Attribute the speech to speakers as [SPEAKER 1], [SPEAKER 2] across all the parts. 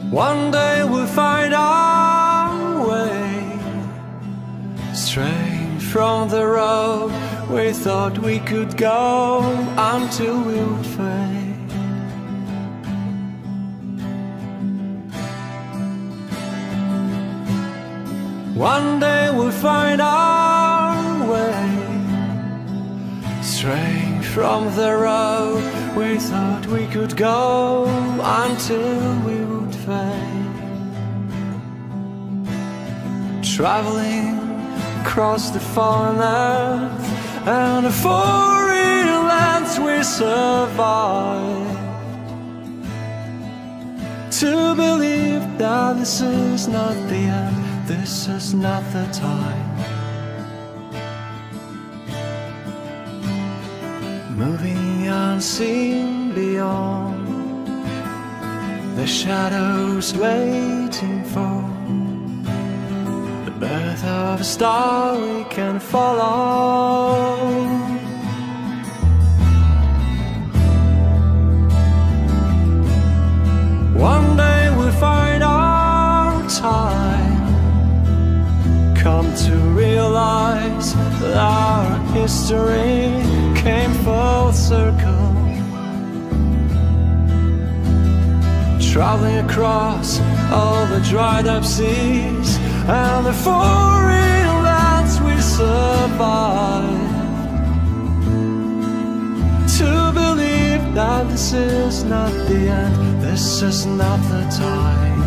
[SPEAKER 1] One day we'll find our way, straying from the road we thought we could go until we would fade. One day we'll find our way, straying from the road we thought we could go until we would fade. Traveling across the foreign earth and the foreign lands we survived, to believe that this is not the end, this is not the time. Moving unseen beyond the shadows, waiting for the birth of a star we can follow. One day we'll find our time, come to realize that our history came full circle. Traveling across all the dried up seas and the foreign lands we survived, to believe that this is not the end, this is not the time.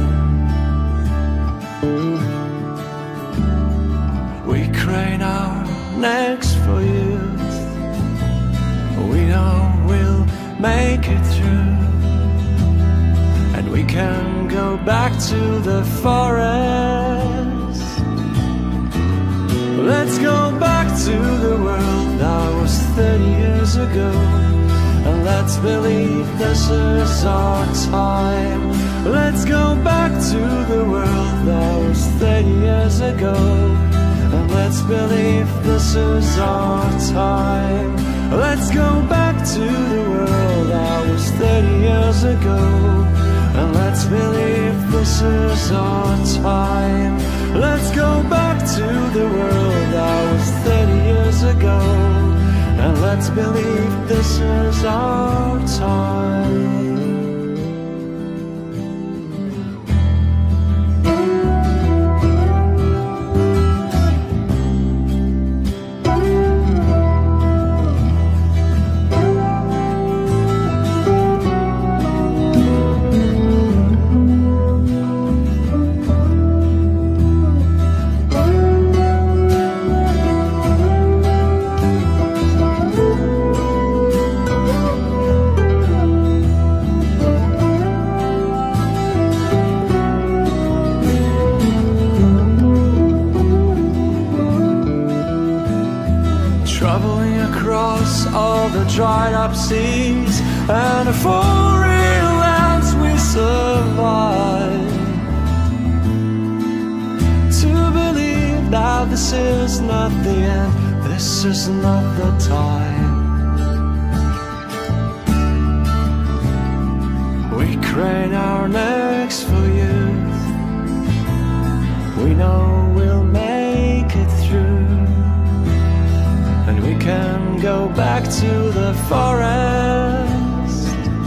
[SPEAKER 1] We crane our necks for youth, we know we'll make it through, and we can go back to the forest. Let's go back to the world that was 30 years ago, and let's believe this is our time. Let's go back to the world that was 30 years ago, and let's believe this is our time. Let's go back to the world that was 30 years ago, and let's believe this is our time. Let's go back to the world that was 30 years ago, and let's believe this is our time. Traveling across all the dried up seas and the foreign lands we survived, to believe that this is not the end, this is not the time. We crane our necks for youth, we know we'll make it through, and we can go back to the forest.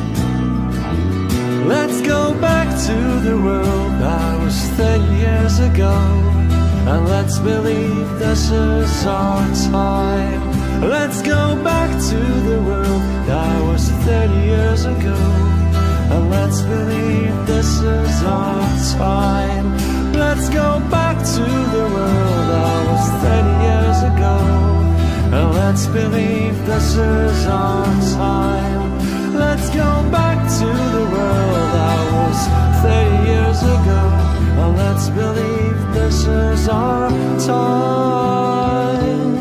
[SPEAKER 1] Let's go back to the world that was 30 years ago, and let's believe this is our time. Let's go back to the world that was 30 years ago, and let's believe this is our time. Let's go back to the world that was 30 years ago, and let's believe this is our time. Let's go back to the world that was 30 years ago, and let's believe this is our time.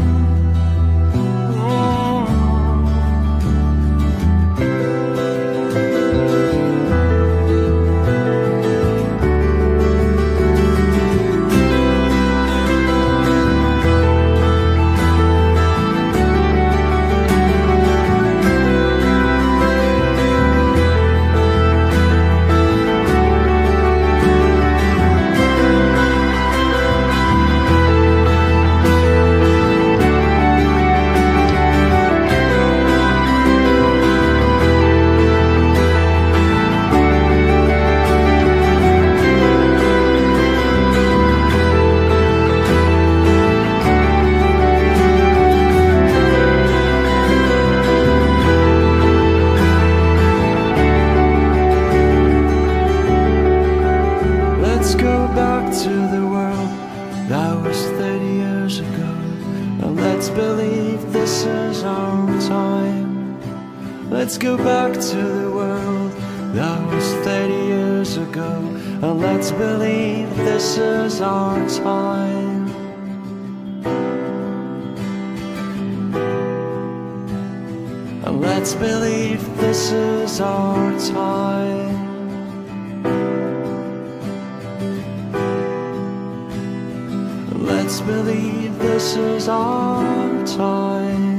[SPEAKER 1] back to the world that was 30 years ago, and let's believe this is our time. Let's go back to the world that was 30 years ago, and let's believe this is our time. And let's believe this is our time. Let's believe this is our time.